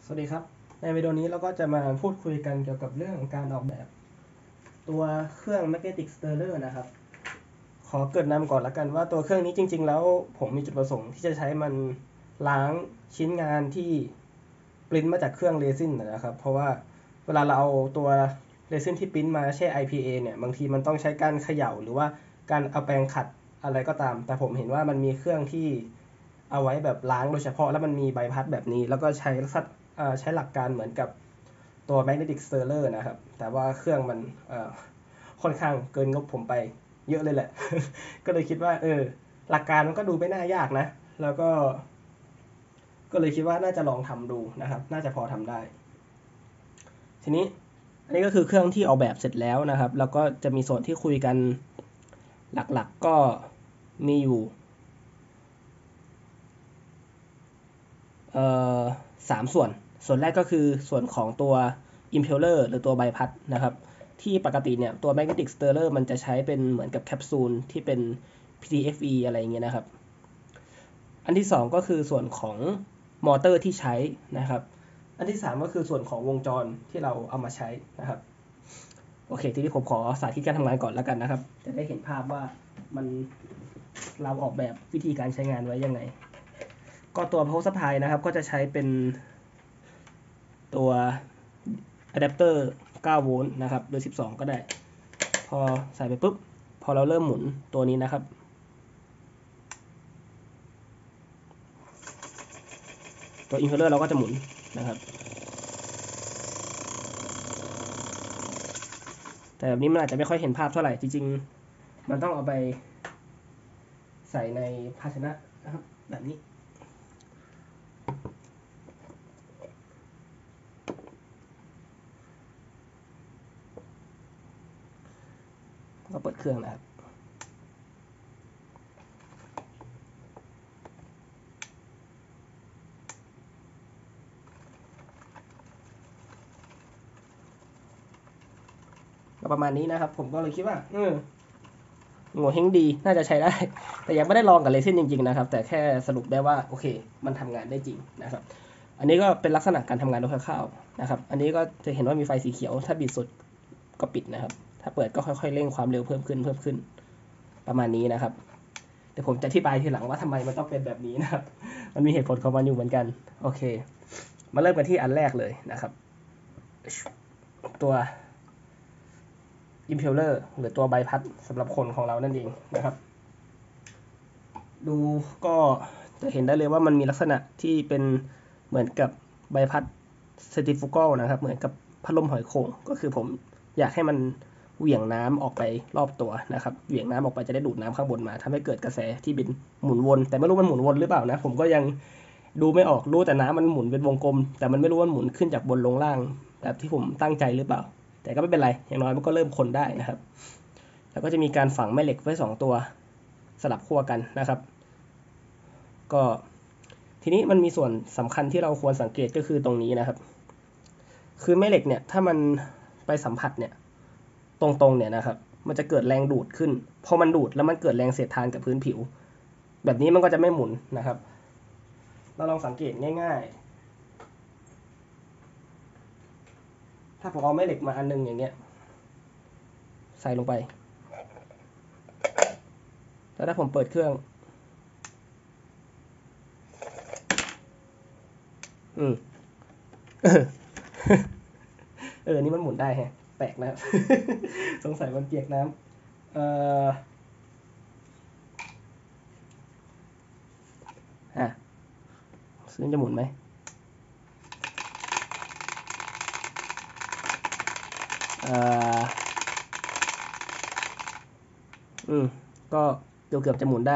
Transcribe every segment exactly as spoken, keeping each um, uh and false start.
วัสดีครับในวิดีโอนี้เราก็จะมาพูดคุยกันเกี่ยวกับเรื่องการออกแบบตัวเครื่อง Magnetic Stirrer นะครับขอเกริ่นนำก่อนละกันว่าตัวเครื่องนี้จริงๆแล้วผมมีจุดประสงค์ที่จะใช้มันล้างชิ้นงานที่ปริ้นมาจากเครื่องเรซินนะครับเพราะว่าเวลาเราเอาตัวเรซินที่ปริ้นมาใช้ ไอ พี เอ เนี่ยบางทีมันต้องใช้การเขย่าหรือว่าการเอาแปรงขัดอะไรก็ตามแต่ผมเห็นว่ามันมีเครื่องที่เอาไว้แบบล้างโดยเฉพาะแล้วมันมีใบพัดแบบนี้แล้วก็ใช้ใช้หลักการเหมือนกับตัว Magnetic Stirrer นะครับแต่ว่าเครื่องมันค่อนข้างเกินงบผมไปเยอะเลยแหละ ก็เลยคิดว่าเออหลักการมันก็ดูไม่น่ายากนะแล้วก็ก็เลยคิดว่าน่าจะลองทำดูนะครับน่าจะพอทำได้ทีนี้อันนี้ก็คือเครื่องที่ออกแบบเสร็จแล้วนะครับแล้วก็จะมีส่วนที่คุยกันหลักๆก็มีอยู่เอ่อสามส่วนส่วนแรกก็คือส่วนของตัว impeller หรือตัวใบพัดนะครับที่ปกติเนี่ยตัว magnetic stirrer มันจะใช้เป็นเหมือนกับแคปซูลที่เป็น พี ที เอฟ อี อะไรอย่างเงี้ยนะครับอันที่สองก็คือส่วนของมอเตอร์ที่ใช้นะครับอันที่สามก็คือส่วนของวงจรที่เราเอามาใช้นะครับโอเคทีนี้ผมขอสาธิตการทำงานก่อนแล้วกันนะครับจะได้เห็นภาพว่ามันเราออกแบบวิธีการใช้งานไว้ยังไงก็ตัว power supply นะครับก็จะใช้เป็นตัวอะแดปเตอร์เก้าโวลต์นะครับหรือสิบสองก็ได้พอใส่ไปปุ๊บพอเราเริ่มหมุนตัวนี้นะครับตัวอินเวอร์เตอร์เราก็จะหมุนนะครับแต่แบบนี้มันอาจจะไม่ค่อยเห็นภาพเท่าไหร่จริงๆมันต้องเอาไปใส่ในภาชนะนะครับแบบนี้ก็เปิดเครื่องนะครับประมาณนี้นะครับผมก็เลยคิดว่าเออโง่เฮงดีน่าจะใช้ได้แต่ยังไม่ได้ลองกับเรซินจริงๆนะครับแต่แค่สรุปได้ว่าโอเคมันทำงานได้จริงนะครับอันนี้ก็เป็นลักษณะการทำงานโดยคร่าวๆนะครับอันนี้ก็จะเห็นว่ามีไฟสีเขียวถ้าบิดสุดก็ปิดนะครับถ้าเปิดก็ค่อยๆเร่งความเร็วเพิ่มขึ้นเพิ่มขึ้นประมาณนี้นะครับเดี๋ยวผมจะอธิบายทีหลังว่าทำไมมันต้องเป็นแบบนี้นะครับมันมีเหตุผลของมันอยู่เหมือนกันโอเคมาเริ่มกันที่อันแรกเลยนะครับตัว impeller หรือตัวใบพัดสำหรับคนของเรานั่นเองนะครับดูก็จะเห็นได้เลยว่ามันมีลักษณะที่เป็นเหมือนกับใบพัด centrifugal นะครับเหมือนกับพัดลมหอยโข่งก็คือผมอยากให้มันเหวี่ยงน้ำออกไปรอบตัวนะครับเหวี่ยงน้ำออกไปจะได้ดูดน้ำข้างบนมาทำให้เกิดกระแสที่บินหมุนวนแต่ไม่รู้มันหมุนวนหรือเปล่านะผมก็ยังดูไม่ออกรู้แต่น้ำมันหมุนเป็นวงกลมแต่มันไม่รู้ว่าหมุนขึ้นจากบนลงล่างแบบที่ผมตั้งใจหรือเปล่าแต่ก็ไม่เป็นไรอย่างน้อยมันก็เริ่มคนได้นะครับแล้วก็จะมีการฝังแม่เหล็กไว้สองตัวสลับขั้วกันนะครับก็ทีนี้มันมีส่วนสำคัญที่เราควรสังเกตก็คือตรงนี้นะครับคือแม่เหล็กเนี่ยถ้ามันไปสัมผัสเนี่ยตรงๆเนี่ยนะครับมันจะเกิดแรงดูดขึ้นพอมันดูดแล้วมันเกิดแรงเสียดทานกับพื้นผิวแบบนี้มันก็จะไม่หมุนนะครับเราลองสังเกตง่ายๆถ้าผมเอาแม่เหล็กมาอันนึงอย่างเงี้ยใส่ลงไปแล้วถ้าผมเปิดเครื่องอืมเออนี่มันหมุนได้แฮะแปลกนะครับ สงสัยมันเปียกน้ำเอ่ออ่ะซึ่งจะหมุนไหมเอ่ออืมก็เกือบเกือบจะหมุนได้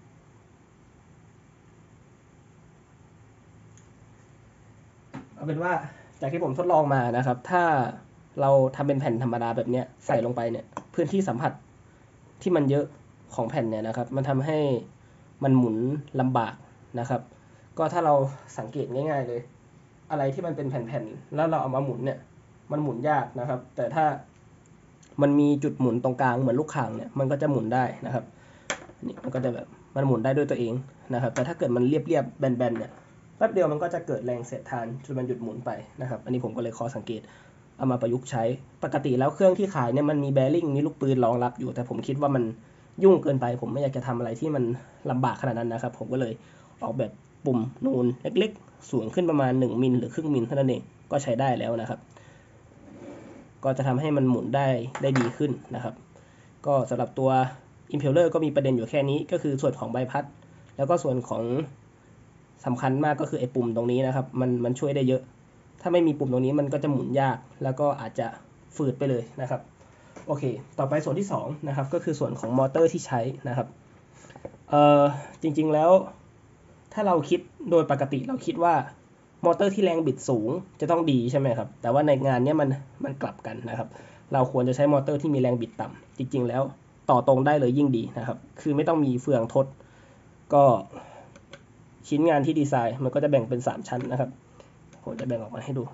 เอาเป็นว่าจากที่ผมทดลองมานะครับถ้าเราทำเป็นแผ่นธรรมดาแบบเนี้ยใส่ลงไปเนี่ยพื้นที่สัมผัสที่มันเยอะของแผ่นเนี่ยนะครับมันทำให้มันหมุนลำบากนะครับก็ถ้าเราสังเกตง่ายๆเลยอะไรที่มันเป็นแผ่นๆแล้วเราเอามาหมุนเนี่ยมันหมุนยากนะครับแต่ถ้ามันมีจุดหมุนตรงกลางเหมือนลูกข่างเนี่ยมันก็จะหมุนได้นะครับนี่มันก็จะแบบมันหมุนได้ด้วยตัวเองนะครับแต่ถ้าเกิดมันเรียบๆแบนๆเนี่ยแป๊บเดียวมันก็จะเกิดแรงเสียดทานจนมันหยุดหมุนไปนะครับอันนี้ผมก็เลยขอสังเกตเอามาประยุกต์ใช้ปกติแล้วเครื่องที่ขายเนี่ยมันมีแบริ่งมีลูกปืนรองรับอยู่แต่ผมคิดว่ามันยุ่งเกินไปผมไม่อยากจะทำอะไรที่มันลำบากขนาดนั้นนะครับผมก็เลยออกแบบปุ่มนูนเล็กๆสูงขึ้นประมาณหนึ่งมิลหรือครึ่งมิลเท่านั้นเองก็ใช้ได้แล้วนะครับก็จะทำให้มันหมุนได้ได้ดีขึ้นนะครับก็สำหรับตัว Impeller ก็มีประเด็นอยู่แค่นี้ก็คือส่วนของใบพัดแล้วก็ส่วนของสำคัญมากก็คือไอ้ปุ่มตรงนี้นะครับมันมันช่วยได้เยอะถ้าไม่มีปุ่มตรงนี้มันก็จะหมุนยากแล้วก็อาจจะฝืดไปเลยนะครับโอเคต่อไปส่วนที่สองนะครับก็คือส่วนของมอเตอร์ที่ใช้นะครับเอ่อจริงๆแล้วถ้าเราคิดโดยปกติเราคิดว่ามอเตอร์ที่แรงบิดสูงจะต้องดีใช่ไหมครับแต่ว่าในงานนี้มันมันกลับกันนะครับเราควรจะใช้มอเตอร์ที่มีแรงบิดต่ำจริงๆแล้วต่อตรงได้เลยยิ่งดีนะครับคือไม่ต้องมีเฟืองทดก็ชิ้นงานที่ดีไซน์มันก็จะแบ่งเป็นสามชั้นนะครับผมจะแบ่งออกมาให้ดู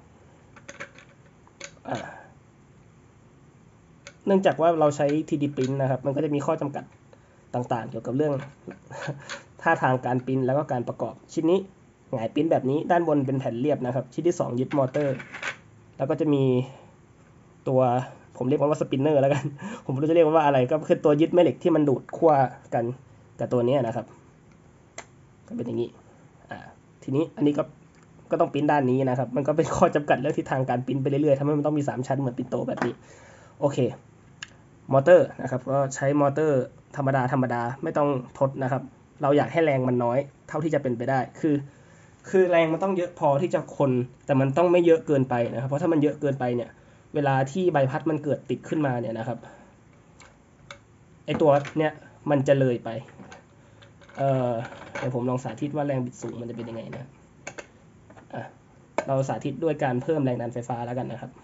เนื่องจากว่าเราใช้ ทรี ดี Print นะครับมันก็จะมีข้อจำกัดต่างๆเกี่ยวกับเรื่องท่าทางการปริ้นแล้วก็การประกอบชิ้นนี้หงายปริ้นแบบนี้ด้านบนเป็นแผ่นเรียบนะครับชิ้นที่สองยึดมอเตอร์แล้วก็จะมีตัวผมเรียกว่าสปินเนอร์แล้วกันผมไม่รู้จะเรียกว่าอะไรก็คือตัวยึดแม่เหล็กที่มันดูดขั้วกันกับตัวนี้นะครับก็เป็นอย่างนี้อ่าทีนี้อันนี้ก็ก็ต้องปริ้นด้านนี้นะครับมันก็เป็นข้อจำกัดเรื่องทิศทางการปริ้นไปเรื่อยๆทำให้มันต้องมีสามชั้นเหมือนปิ่นโตแบบนี้โอเคมอเตอร์นะครับก็ใช้มอเตอร์ธรรมดาธรรมดาไม่ต้องทดนะครับเราอยากให้แรงมันน้อยเท่าที่จะเป็นไปได้คือคือแรงมันต้องเยอะพอที่จะคนแต่มันต้องไม่เยอะเกินไปนะครับเพราะถ้ามันเยอะเกินไปเนี่ยเวลาที่ใบพัดมันเกิดติดขึ้นมาเนี่ยนะครับไอตัวเนี่ยมันจะเลยไปเอ่อเดี๋ยวผมลองสาธิตว่าแรงบิดสูงมันจะเป็นยังไงนะอ่ะเราสาธิตด้วยการเพิ่มแรงดันไฟฟ้าแล้วกันนะครับ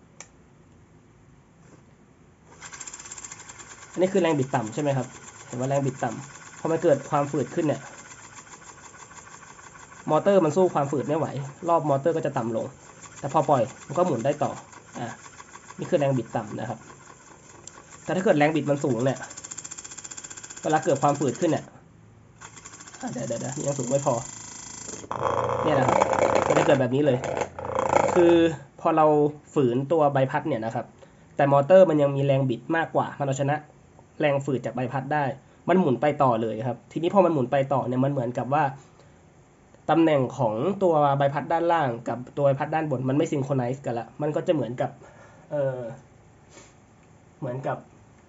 อันนี้คือแรงบิดต่ำใช่ไหมครับเห็นว่าแรงบิดต่ำพอมันเกิดความฝืดขึ้นเนี่ยมอเตอร์มันสู้ความฝืดไม่ไหวรอบมอเตอร์ก็จะต่ำลงแต่พอปล่อยมันก็หมุนได้ต่ออ่ะนี่คือแรงบิดต่ำนะครับแต่ถ้าเกิดแรงบิดมันสูงเนี่ยเวลาเกิดความฝืดขึ้นเนี่ยเดี๋ยวเดี๋ยวยังสูงไม่พอเนี่ยนะครับก็จะเกิดแบบนี้เลยคือพอเราฝืนตัวใบพัดเนี่ยนะครับแต่มอเตอร์มันยังมีแรงบิดมากกว่ามันเอาชนะแรงฝืดจากใบพัดได้มันหมุนไปต่อเลยครับทีนี้พอมันหมุนไปต่อเนี่ยมันเหมือนกับว่าตำแหน่งของตัวใบพัดด้านล่างกับตัวใบพัดด้านบนมันไม่ซิงโครไนซ์กันละมันก็จะเหมือนกับเออเหมือนกับ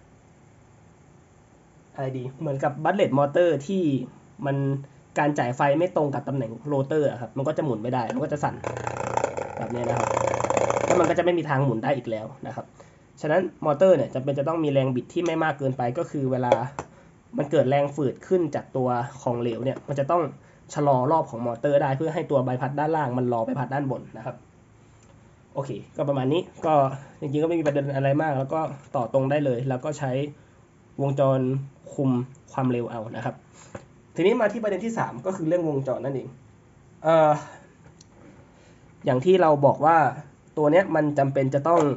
อะไรดีเหมือนกับบัตเลตมอเตอร์ที่มันการจ่ายไฟไม่ตรงกับตำแหน่งโรเตอร์ครับมันก็จะหมุนไม่ได้มันก็จะสั่นแบบนี้นะครับแล้วมันก็จะไม่มีทางหมุนได้อีกแล้วนะครับฉะนั้นมอเตอร์เนี่ยจำเป็นจะต้องมีแรงบิดที่ไม่มากเกินไปก็คือเวลามันเกิดแรงฝืดขึ้นจากตัวของเหลวเนี่ยมันจะต้องชะลอรอบของมอเตอร์ได้เพื่อให้ตัวใบพัดด้านล่างมันรอใบพัดด้านบนนะครับโอเคก็ประมาณนี้ก็จริงๆก็ไม่มีประเด็นอะไรมากแล้วก็ต่อตรงได้เลยแล้วก็ใช้วงจรคุมความเร็วเอานะครับทีนี้มาที่ประเด็นที่สามก็คือเรื่องวงจรนั่นเองเอ่ออย่างที่เราบอกว่าตัวเนี้ยมันจำเป็นจะต้อง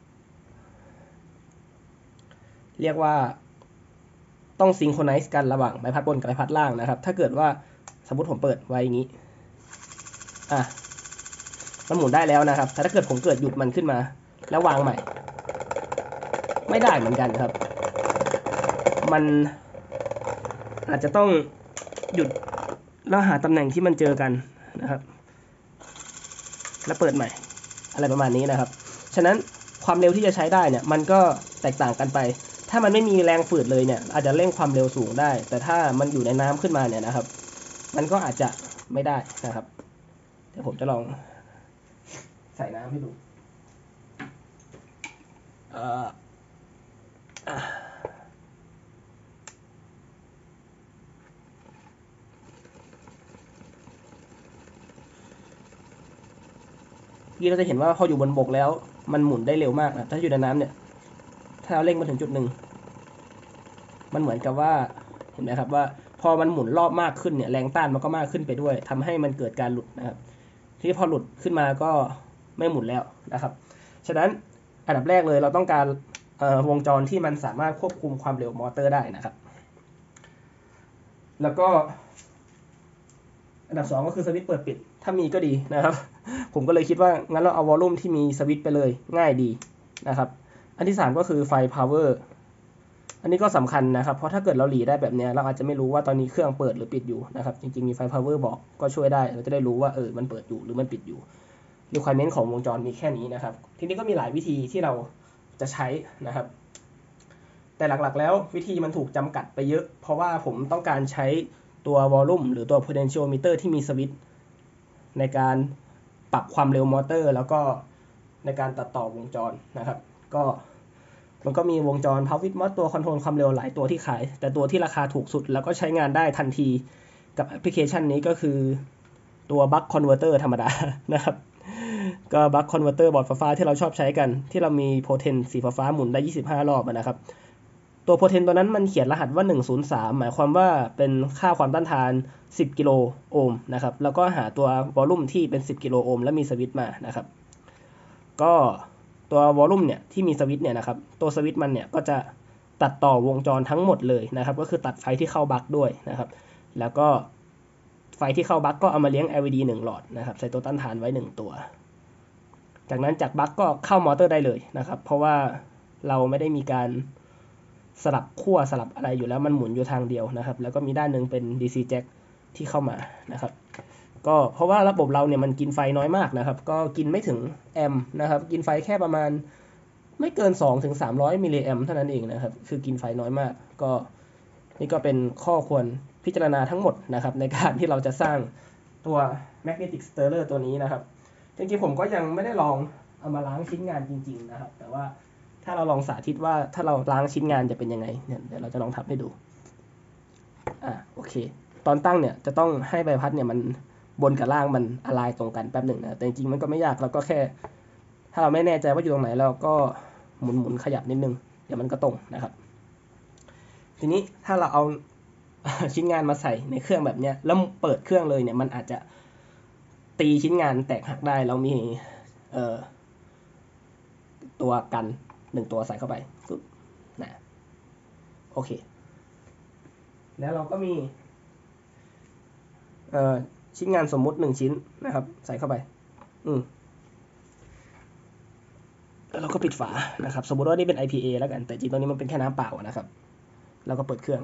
เรียกว่าต้องซิงโครไนซ์กันระหว่างใบพัดบนกับใบพัดล่างนะครับถ้าเกิดว่าสมมติผมเปิดไว้อย่างนี้อ่ะมันหมุนได้แล้วนะครับแต่ถ้าเกิดผมเกิดหยุดมันขึ้นมาแล้ววางใหม่ไม่ได้เหมือนกันครับมันอาจจะต้องหยุดแล้วหาตำแหน่งที่มันเจอกันนะครับแล้วเปิดใหม่อะไรประมาณนี้นะครับฉะนั้นความเร็วที่จะใช้ได้เนี่ยมันก็แตกต่างกันไปถ้ามันไม่มีแรงฝืดเลยเนี่ยอาจจะเร่งความเร็วสูงได้แต่ถ้ามันอยู่ในน้ำขึ้นมาเนี่ยนะครับมันก็อาจจะไม่ได้นะครับเดี๋ยวผมจะลองใส่น้ำให้ดูเอ่อนี่เราจะเห็นว่าพออยู่บนบกแล้วมันหมุนได้เร็วมากนะถ้าอยู่ในน้ำเนี่ยถ้าเราเร่งมาถึงจุดหนึ่งมันเหมือนกับว่าเห็นไหมครับว่าพอมันหมุนรอบมากขึ้นเนี่ยแรงต้านมันก็มากขึ้นไปด้วยทำให้มันเกิดการหลุดนะครับที่พอหลุดขึ้นมาก็ไม่หมุนแล้วนะครับฉะนั้นอันดับแรกเลยเราต้องการวงจรที่มันสามารถควบคุมความเร็วมอเตอร์ได้นะครับแล้วก็อันดับสองก็คือสวิตช์เปิดปิดถ้ามีก็ดีนะครับ ผมก็เลยคิดว่างั้นเราเอาวอลลุ่มที่มีสวิตช์ไปเลยง่ายดีนะครับอันที่สามก็คือไฟ power อันนี้ก็สำคัญนะครับเพราะถ้าเกิดเราหลีได้แบบนี้เราอาจจะไม่รู้ว่าตอนนี้เครื่องเปิดหรือปิดอยู่นะครับจริงๆมีไฟ power บอกก็ช่วยได้เราจะได้รู้ว่าเออมันเปิดอยู่หรือมันปิดอยู่ requirement ของวงจรมีแค่นี้นะครับทีนี้ก็มีหลายวิธีที่เราจะใช้นะครับแต่หลักๆแล้ววิธีมันถูกจำกัดไปเยอะเพราะว่าผมต้องการใช้ตัววอลลุ่มหรือตัว potentiometer ที่มีสวิตช์ในการปรับความเร็วมอเตอร์แล้วก็ในการตัดต่อวงจรนะครับก็มันก็มีวงจร power with mod ตัวคอนโทรลความเร็วหลายตัวที่ขายแต่ตัวที่ราคาถูกสุดแล้วก็ใช้งานได้ทันทีกับแอปพลิเคชันนี้ก็คือตัว buck converter ธรรมดานะครับก็ buck converter บอร์ดฟ้าๆที่เราชอบใช้กันที่เรามี potent สีฟ้าๆหมุนได้ยี่สิบห้ารอบนะครับตัว potent ตัวนั้นมันเขียนรหัสว่าหนึ่งศูนย์สามหมายความว่าเป็นค่าความต้านทานสิบกิโลโอห์มนะครับแล้วก็หาตัววอลลุ่มที่เป็นสิบกิโลโอห์มและมีสวิตช์มานะครับก็ตัววอลลุ่มเนี่ยที่มีสวิตช์เนี่ยนะครับตัวสวิตช์มันเนี่ยก็จะตัดต่อวงจรทั้งหมดเลยนะครับก็คือตัดไฟที่เข้าบัคด้วยนะครับแล้วก็ไฟที่เข้าบัคก็เอามาเลี้ยง แอล อี ดี หนึ่งหลอดนะครับใส่ตัวต้านทานไว้หนึ่งตัวจากนั้นจากบัคก็เข้ามอเตอร์ได้เลยนะครับเพราะว่าเราไม่ได้มีการสลับขั้วสลับอะไรอยู่แล้วมันหมุนอยู่ทางเดียวนะครับแล้วก็มีด้านหนึ่งเป็น ดี ซี jack ที่เข้ามานะครับก็เพราะว่าระบบเราเนี่ยมันกินไฟน้อยมากนะครับก็กินไม่ถึงแอมป์นะครับกินไฟแค่ประมาณไม่เกิน สองถึงสามร้อย มิลลิแอมป์เท่านั้นเองนะครับคือกินไฟน้อยมากก็นี่ก็เป็นข้อควรพิจารณาทั้งหมดนะครับในการที่เราจะสร้างตัว magnetic stirrer ตัวนี้นะครับจริงๆผมก็ยังไม่ได้ลองเอามาล้างชิ้นงานจริงๆนะครับแต่ว่าถ้าเราลองสาธิตว่าถ้าเราล้างชิ้นงานจะเป็นยังไงเนี่ยเดี๋ยวเราจะลองทำให้ดูอ่ะโอเคตอนตั้งเนี่ยจะต้องให้ใบพัดเนี่ยมันบนกับล่างมันอะไลน์ตรงกันแป๊บหนึ่งนะแต่จริงๆมันก็ไม่ยากเราก็แค่ถ้าเราไม่แน่ใจว่าอยู่ตรงไหนเราก็หมุนหมุนขยับนิดนึงเดี๋ยวมันก็ตรงนะครับทีนี้ถ้าเราเอา ชิ้นงานมาใส่ในเครื่องแบบเนี้ยแล้วเปิดเครื่องเลยเนี่ยมันอาจจะตีชิ้นงานแตกหักได้เรามีเอ่อตัวกันหนึ่งตัวใส่เข้าไปปึ๊บนะโอเคแล้วเราก็มีเอ่อชิ้นงานสมมุติหนึ่งชิ้นนะครับใส่เข้าไปอืมแล้วเราก็ปิดฝานะครับสมมติว่านี่เป็น ไอ พี เอ แล้วกันแต่จริงตรงนี้มันเป็นแค่น้ำเปล่านะครับแล้วก็เปิดเครื่อง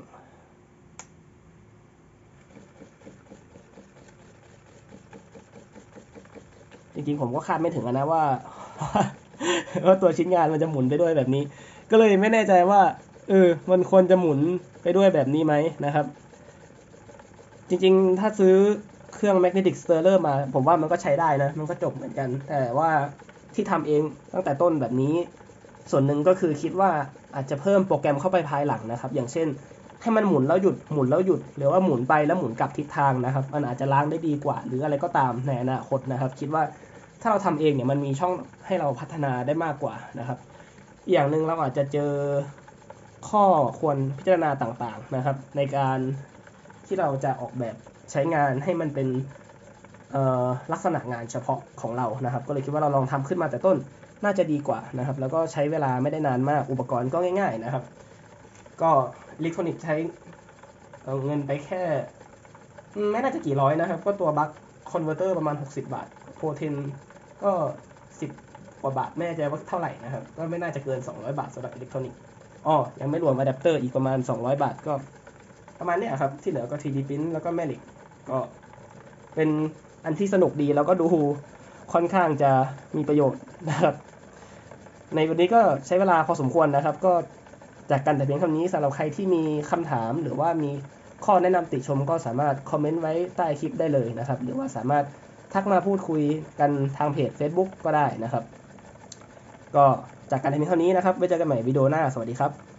จริงๆผมก็คาดไม่ถึงนะว่าว่าตัวชิ้นงานมันจะหมุนไปด้วยแบบนี้ก็เลยไม่แน่ใจว่าเออมันควรจะหมุนไปด้วยแบบนี้ไหมนะครับจริงๆถ้าซื้อเครื่อง magnetic stirrer มาผมว่ามันก็ใช้ได้นะมันก็จบเหมือนกันแต่ว่าที่ทำเองตั้งแต่ต้นแบบนี้ส่วนหนึ่งก็คือคิดว่าอาจจะเพิ่มโปรแกรมเข้าไปภายหลังนะครับอย่างเช่นให้มันหมุนแล้วหยุดหมุนแล้วหยุดหรือว่าหมุนไปแล้วหมุนกลับทิศทางนะครับมันอาจจะล้างได้ดีกว่าหรืออะไรก็ตามในอนาคตนะครับคิดว่าถ้าเราทำเองเนี่ยมันมีช่องให้เราพัฒนาได้มากกว่านะครับอย่างหนึ่งเราอาจจะเจอข้อควรพิจารณาต่างๆนะครับในการที่เราจะออกแบบใช้งานให้มันเป็นลักษณะงานเฉพาะของเรานะครับก็เลยคิดว่าเราลองทำขึ้นมาแต่ต้นน่าจะดีกว่านะครับแล้วก็ใช้เวลาไม่ได้นานมากอุปกรณ์ก็ง่ายๆนะครับก็อิเล็กทรอนิกส์ใช้เงินไปแค่ไม่น่าจะกี่ร้อยนะครับก็ตัวบัคคอนเวอร์เตอร์ประมาณหกสิบบาทโพเทนก็สิบกว่าบาทไม่แน่ใจว่าเท่าไหร่นะครับก็ไม่น่าจะเกินสองร้อยบาทสำหรับอิเล็กทรอนิกส์อ๋อยังไม่รวมอะแดปเตอร์อีกประมาณสองร้อยบาทก็ประมาณนี้ครับที่เหลือก็ ทรี ดี Print แล้วก็แม่เหล็กก็เป็นอันที่สนุกดีแล้วก็ดูค่อนข้างจะมีประโยชน์นะครับในวันนี้ก็ใช้เวลาพอสมควรนะครับก็จากกันแต่เพียงเท่านี้สำหรับใครที่มีคำถามหรือว่ามีข้อแนะนำติชมก็สามารถคอมเมนต์ไว้ใต้คลิปได้เลยนะครับหรือว่าสามารถทักมาพูดคุยกันทางเพจ Facebook ก็ได้นะครับก็จากกันแต่เพียงเท่านี้นะครับไว้เจอกันใหม่วิดีโอหน้าสวัสดีครับ